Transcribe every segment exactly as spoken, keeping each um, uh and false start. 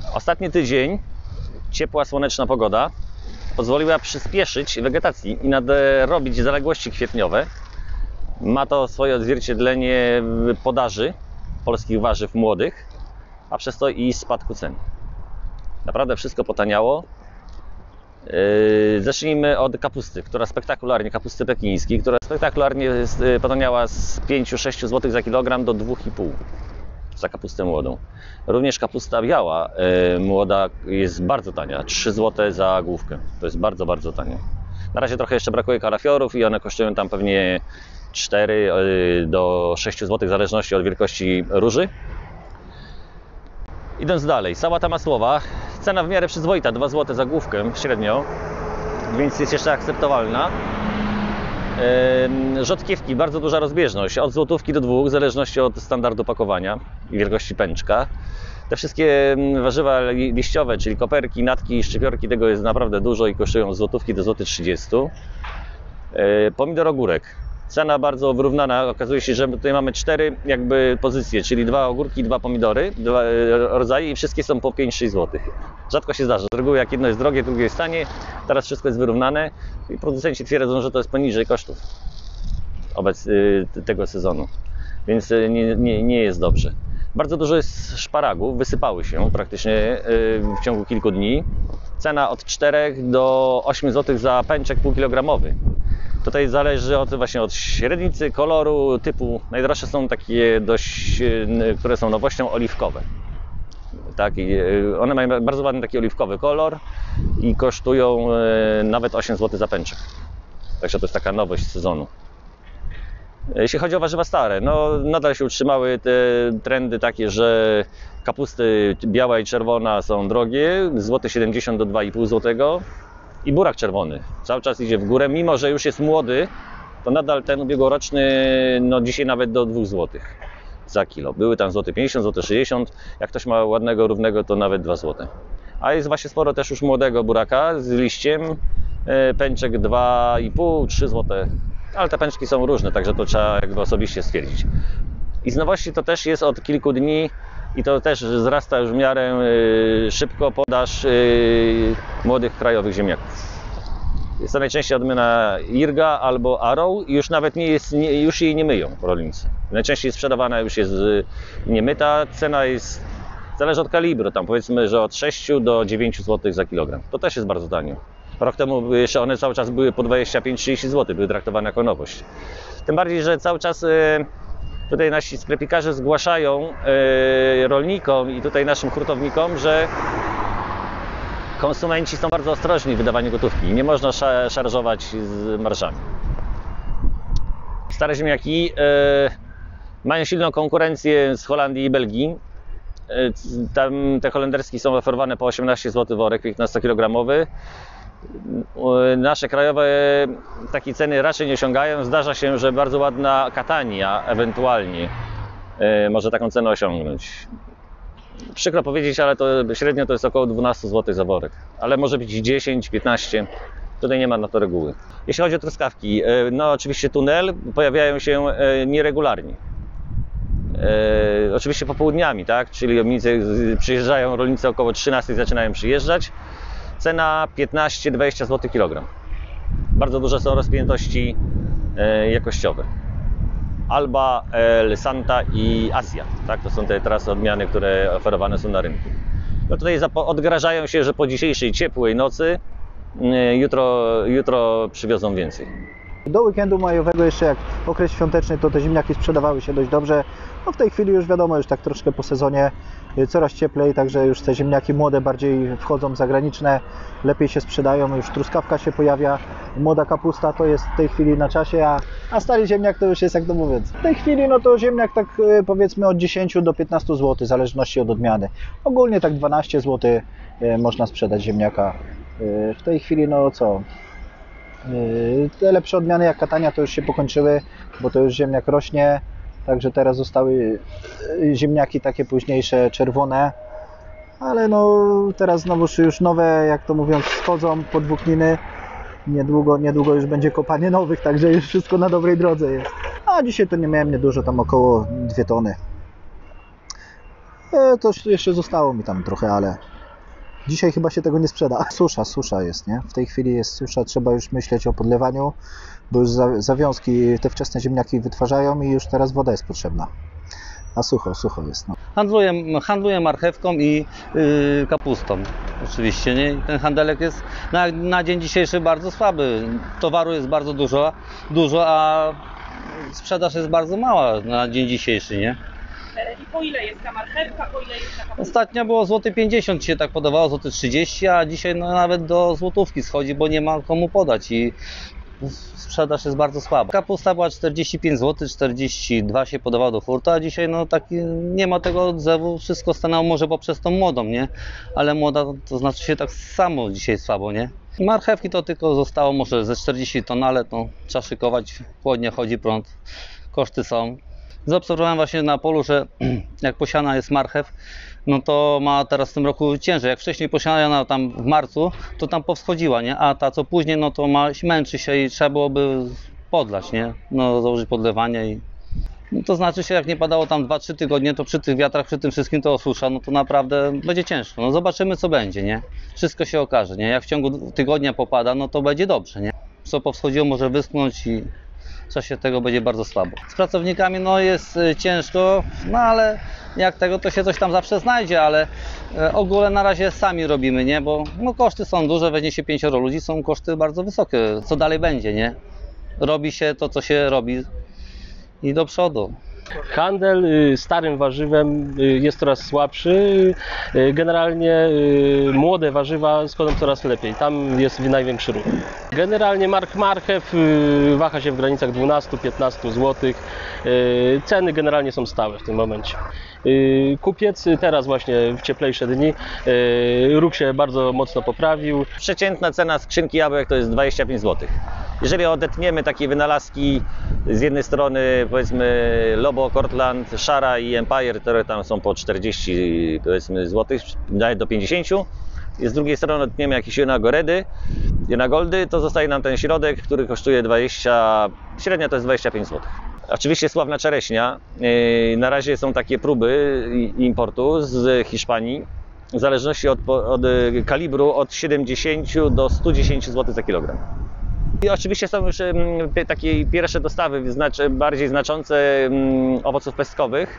Ostatni tydzień, ciepła, słoneczna pogoda pozwoliła przyspieszyć wegetacji i nadrobić zaległości kwietniowe. Ma to swoje odzwierciedlenie w podaży polskich warzyw młodych, a przez to i spadku cen. Naprawdę wszystko potaniało. Yy, zacznijmy od kapusty, która spektakularnie, kapusty pekińskiej, która spektakularnie potaniała z pięć do sześciu złotych za kilogram do dwóch i pół za kapustę młodą. Również kapusta biała yy, młoda jest bardzo tania, trzy złote za główkę. To jest bardzo, bardzo tanie. Na razie trochę jeszcze brakuje kalafiorów i one kosztują tam pewnie cztery do sześciu złotych w zależności od wielkości róży. Idąc dalej, sałata masłowa, cena w miarę przyzwoita, dwa złote za główkę średnio, więc jest jeszcze akceptowalna. Yy, rzodkiewki, bardzo duża rozbieżność, od złotówki do dwóch, w zależności od standardu pakowania i wielkości pęczka. Te wszystkie warzywa liściowe, czyli koperki, natki i szczypiorki, tego jest naprawdę dużo i kosztują od złotówki do złotych trzydziestu. Yy, pomidor ogórek. Cena bardzo wyrównana, okazuje się, że tutaj mamy cztery jakby pozycje, czyli dwa ogórki, dwa pomidory, dwa rodzaje i wszystkie są po pięć do sześciu złotych. Rzadko się zdarza, z reguły jak jedno jest drogie, drugie jest tanie, teraz wszystko jest wyrównane i producenci twierdzą, że to jest poniżej kosztów obec tego sezonu, więc nie, nie, nie jest dobrze. Bardzo dużo jest szparagów, wysypały się praktycznie w ciągu kilku dni. Cena od czterech do ośmiu złotych za pęczek półkilogramowy. Tutaj zależy od, właśnie od średnicy, koloru, typu. Najdroższe są takie dość, które są nowością, oliwkowe. Tak, one mają bardzo ładny taki oliwkowy kolor i kosztują nawet osiem złotych za pęczek. Także to jest taka nowość sezonu. Jeśli chodzi o warzywa stare, no nadal się utrzymały te trendy takie, że kapusty biała i czerwona są drogie, złoty siedemdziesiąt do dwa i pół złotego. I burak czerwony cały czas idzie w górę, mimo że już jest młody, to nadal ten ubiegłoroczny, no dzisiaj nawet do dwóch złotych za kilo. Były tam złoty pięćdziesiąt, złoty sześćdziesiąt, jak ktoś ma ładnego, równego, to nawet dwa złote. A jest właśnie sporo też już młodego buraka z liściem, pęczek dwa i pół, trzy złote, ale te pęczki są różne, także to trzeba jakby osobiście stwierdzić. I z nowości to też jest od kilku dni i to też wzrasta już w miarę y, szybko podaż y, młodych krajowych ziemniaków. Jest to najczęściej odmiana Irga albo Arrow i już nawet nie jest, nie, już jej nie myją rolnicy. Najczęściej sprzedawana już jest y, niemyta, cena jest, zależy od kalibru, tam powiedzmy, że od sześciu do dziewięciu złotych za kilogram. To też jest bardzo tanio. Rok temu jeszcze one cały czas były po dwadzieścia pięć do trzydziestu złotych, były traktowane jako nowość. Tym bardziej, że cały czas y, tutaj nasi sklepikarze zgłaszają y, rolnikom i tutaj naszym hurtownikom, że konsumenci są bardzo ostrożni w wydawaniu gotówki. Nie można szarżować z marżami. Stare ziemniaki y, mają silną konkurencję z Holandii i Belgii. Y, tam te holenderskie są oferowane po osiemnaście złotych worek piętnastokilogramowy. Nasze krajowe takie ceny raczej nie osiągają. Zdarza się, że bardzo ładna Catania ewentualnie może taką cenę osiągnąć. Przykro powiedzieć, ale to średnio to jest około dwanaście złotych za worek. Ale może być dziesięć, piętnaście. Tutaj nie ma na to reguły. Jeśli chodzi o truskawki, no oczywiście tunel pojawiają się nieregularnie. E, oczywiście popołudniami, tak? Czyli przyjeżdżają rolnicy około trzynastej zaczynają przyjeżdżać. Cena piętnaście do dwudziestu złotych kilogram. Bardzo duże są rozpiętości e, jakościowe. Alba, El Santa i Asia. Tak? To są te teraz odmiany, które oferowane są na rynku. No tutaj odgrażają się, że po dzisiejszej ciepłej nocy e, jutro, jutro przywiozą więcej. Do weekendu majowego jeszcze jak okres świąteczny, to te ziemniaki sprzedawały się dość dobrze. No w tej chwili już wiadomo, już tak troszkę po sezonie coraz cieplej, także już te ziemniaki młode bardziej wchodzą, zagraniczne, lepiej się sprzedają, już truskawka się pojawia, młoda kapusta to jest w tej chwili na czasie, a, a stary ziemniak to już jest, jak to mówiąc. W tej chwili no to ziemniak tak powiedzmy od dziesięciu do piętnastu złotych, w zależności od odmiany. Ogólnie tak dwanaście złotych można sprzedać ziemniaka. W tej chwili no co? Te lepsze odmiany jak Catania to już się pokończyły, bo to już ziemniak rośnie, także teraz zostały ziemniaki takie późniejsze, czerwone, ale no teraz znowu już nowe, jak to mówiąc, schodzą podwłókniny, niedługo, niedługo już będzie kopanie nowych, także już wszystko na dobrej drodze jest. A dzisiaj to nie miałem niedużo, tam około dwie tony. E, to jeszcze zostało mi tam trochę, ale Dzisiaj chyba się tego nie sprzeda. Susza, susza jest, nie? W tej chwili jest susza, trzeba już myśleć o podlewaniu, bo już za, zawiązki te wczesne ziemniaki wytwarzają i już teraz woda jest potrzebna. A sucho, sucho jest. No. Handluję, handluję marchewką i yy, kapustą oczywiście, nie? Ten handelek jest na, na dzień dzisiejszy bardzo słaby. Towaru jest bardzo dużo, dużo, a sprzedaż jest bardzo mała na dzień dzisiejszy, nie? I po ile jest ta marchewka, po ile jest ta kapusta? Ostatnio było złoty pięćdziesiąt się tak podawało, złoty trzydzieści, a dzisiaj no, nawet do złotówki schodzi, bo nie ma komu podać i sprzedaż jest bardzo słaba. Kapusta była czterdzieści pięć złotych, czterdzieści dwa się podawało do hurtu, a dzisiaj no taki nie ma tego odzewu, wszystko stanęło może poprzez tą młodą, nie? Ale młoda to znaczy się tak samo dzisiaj słabo, nie? Marchewki to tylko zostało może ze czterdzieści ton, ale to trzeba szykować, chłodnie chodzi prąd, koszty są. Zaobserwowałem właśnie na polu, że jak posiana jest marchew, no to ma teraz w tym roku ciężej. Jak wcześniej posiana tam w marcu, to tam powschodziła, nie? A ta co później, no to ma, męczy się i trzeba byłoby podlać, nie? No założyć podlewanie i... No to znaczy się, jak nie padało tam dwa trzy tygodnie, to przy tych wiatrach, przy tym wszystkim to osusza, no to naprawdę będzie ciężko. No zobaczymy co będzie, nie? Wszystko się okaże, nie? Jak w ciągu tygodnia popada, no to będzie dobrze, nie? Co powschodziło może wyschnąć i w czasie tego będzie bardzo słabo. Z pracownikami no jest ciężko, no ale jak tego to się coś tam zawsze znajdzie, ale ogólnie na razie sami robimy, nie? Bo no, koszty są duże, weźmie się pięcioro ludzi, są koszty bardzo wysokie. Co dalej będzie, nie? Robi się to, co się robi i do przodu. Handel y, starym warzywem y, jest coraz słabszy. Y, Generalnie y, młode warzywa schodzą coraz lepiej. Tam jest największy ruch. Generalnie mark marchew y, waha się w granicach dwunastu do piętnastu złotych. Y, Ceny generalnie są stałe w tym momencie. Y, Kupiec teraz właśnie w cieplejsze dni y, ruch się bardzo mocno poprawił. Przeciętna cena skrzynki jabłek to jest dwadzieścia pięć złotych. Jeżeli odetniemy takie wynalazki z jednej strony powiedzmy Lobo, Cortland, Szara i Empire, które tam są po czterdzieści powiedzmy złotych, nawet do pięćdziesięciu. I z drugiej strony odetniemy jakieś Jonagoredy, Jonagoldy, to zostaje nam ten środek, który kosztuje dwadzieścia, średnio to jest dwadzieścia pięć złotych. Oczywiście sławna czereśnia. Na razie są takie próby importu z Hiszpanii. W zależności od, od kalibru od siedemdziesięciu do stu dziesięciu złotych za kilogram. I oczywiście są już takie pierwsze dostawy znaczy, bardziej znaczące owoców pestkowych.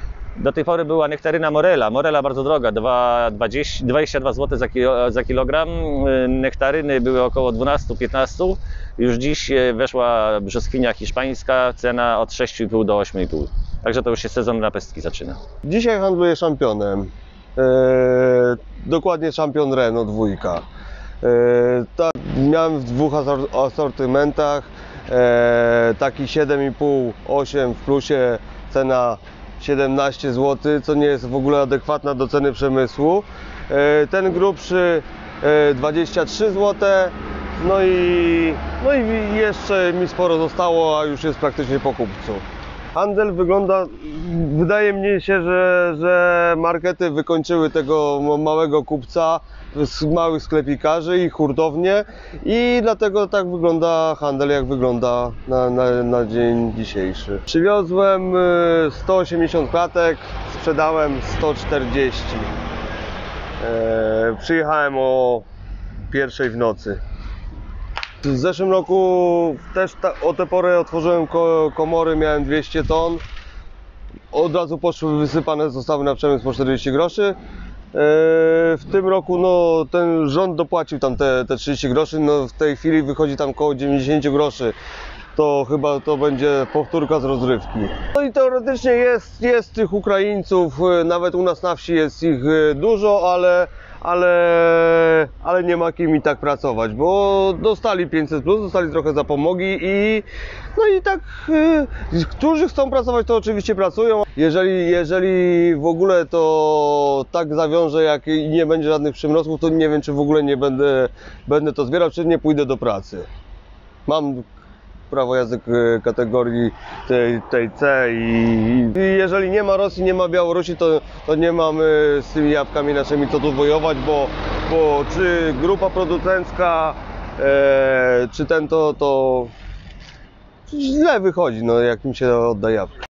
Do tej pory była nektaryna Morela. Morela bardzo droga, dwadzieścia dwa złote za, kilo, za kilogram. Nektaryny były około dwanaście do piętnastu. Już dziś weszła brzoskwinia hiszpańska, cena od sześciu i pół do ośmiu i pół. Także to już się sezon na pestki zaczyna. Dzisiaj handluję szampionem. Eee, dokładnie szampion Renault dwójka. Eee, ta, miałem w dwóch asortymentach. Eee, taki siedem i pół, osiem w plusie, cena siedemnaście złotych, co nie jest w ogóle adekwatna do ceny przemysłu. Eee, ten grubszy e, dwadzieścia trzy złote. No i, no i jeszcze mi sporo zostało, a już jest praktycznie po kupcu. Handel wygląda, wydaje mi się, że, że markety wykończyły tego małego kupca z małych sklepikarzy i hurtownie i dlatego tak wygląda handel, jak wygląda na, na, na dzień dzisiejszy. Przywiozłem sto osiemdziesiąt klatek, sprzedałem sto czterdzieści. E, przyjechałem o pierwszej w nocy. W zeszłym roku też ta, o tę porę otworzyłem ko, komory, miałem dwieście ton. Od razu poszły wysypane, zostały na przemysł po czterdzieści groszy. Eee, w tym roku no, ten rząd dopłacił tam te, te trzydzieści groszy, no, w tej chwili wychodzi tam około dziewięćdziesiąt groszy. To chyba to będzie powtórka z rozrywki. No i teoretycznie jest, jest tych Ukraińców, nawet u nas na wsi jest ich dużo, ale ale, ale nie ma kim i tak pracować, bo dostali pięćset plus, dostali trochę zapomogi i no i tak, y, którzy chcą pracować, to oczywiście pracują. Jeżeli, jeżeli w ogóle to tak zawiąże, jak nie będzie żadnych przymrozków, to nie wiem, czy w ogóle nie będę, będę to zbierał, czy nie pójdę do pracy. Mam prawo jazdy kategorii tej, tej C i, i jeżeli nie ma Rosji, nie ma Białorusi, to, to nie mamy z tymi jabłkami naszymi co tu wojować, bo, bo czy grupa producencka, e, czy ten to, to źle wychodzi, no, jak im się odda jabłka.